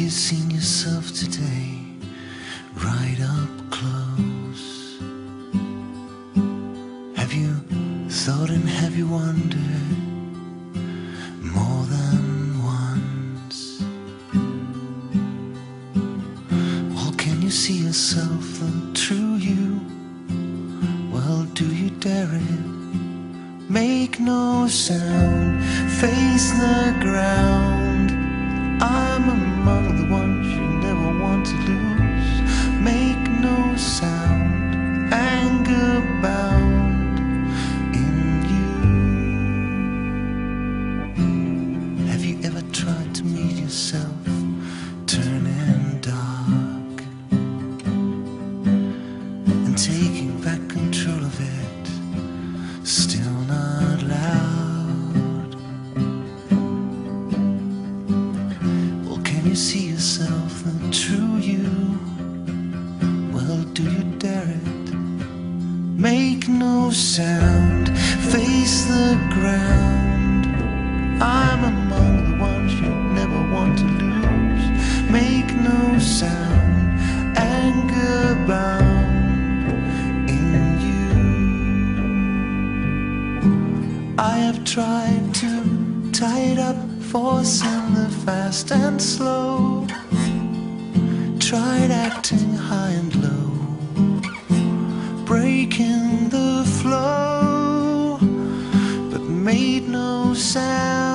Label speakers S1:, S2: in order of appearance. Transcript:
S1: you seen yourself today, right up close? Have you thought and have you wondered more than once? Well, can you see yourself, the true you? Well, do you dare it? Make no sound, face the ground. I'm among the ones you never want to lose. Make no sound, anger bound in you. Have you ever tried to meet yourself, turning dark and taking back control of it, still not loud? Can you see yourself, the true you? Well, do you dare it? Make no sound, face the ground. I'm among the ones you never want to lose. Make no sound, anger bound in you. I have tried to tie it up, forcing the fast and slow, tried acting high and low, breaking the flow, but made no sound.